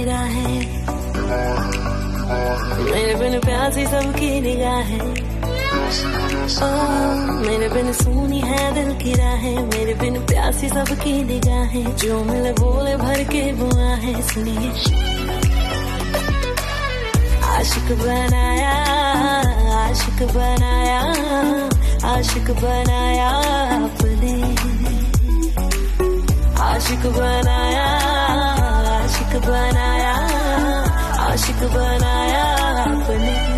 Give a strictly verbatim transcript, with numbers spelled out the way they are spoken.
राहें, मेरे बिन प्यासी सबकी निगाहें, मेरे बिन सुनी है दिल की राहें, मेरे बिन प्यासी सबकी निगाहें, जो मिले बोले भर के बुआ है। सुनिए आशिक बनाया, आशिक बनाया, आशिक बनाया आपने, आशिक बनाया, आशिक बनाया, आशिक बनाया आपने।